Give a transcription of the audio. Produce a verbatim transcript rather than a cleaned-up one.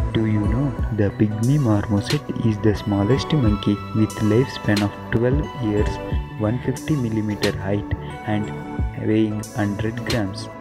Do you know the pygmy marmoset is the smallest monkey with lifespan of twelve years, one hundred fifty millimeter height and weighing one hundred grams.